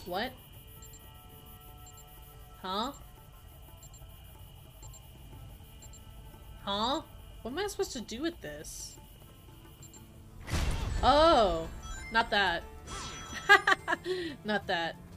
What? Huh? Huh? What am I supposed to do with this? Oh! Not that. Not that.